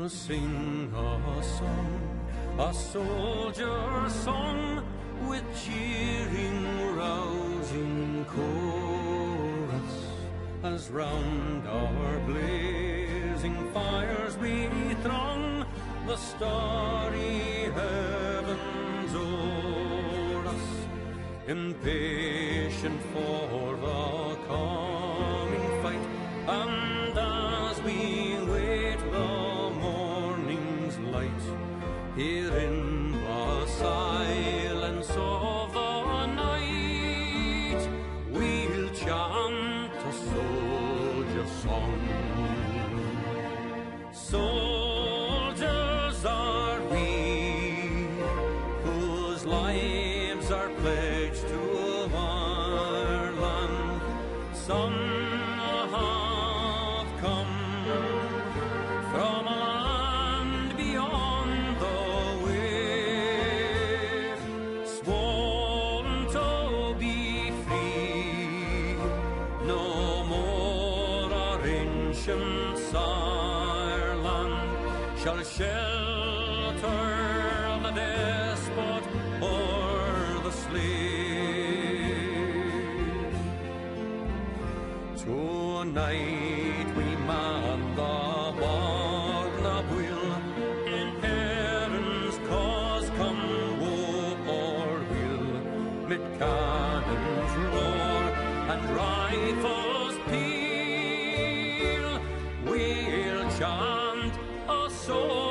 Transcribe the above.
we'll sing a soldier's song, with cheering, rousing chorus, as round our blazing fires we throng the starry heavens o'er us, impatient for the coming fight. And as we wait the morning's light, here in the silence of the night, we'll chant a soldier song. Soldiers are we, whose lives are pledged to Ireland. Some have come from a land beyond the wave, sworn to be free, no more our ancient Ireland shall shelter the despot or the slave. Tonight we man the bhFiann, in Erin's cause come woe or will, mid cannons roar and rifles peal, we'll chant a song.